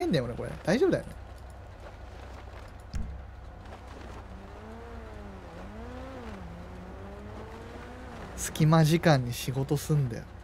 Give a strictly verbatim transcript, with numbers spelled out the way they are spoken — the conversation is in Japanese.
んだよ俺これ。大丈夫だよね。隙間時間に仕事すんだよ。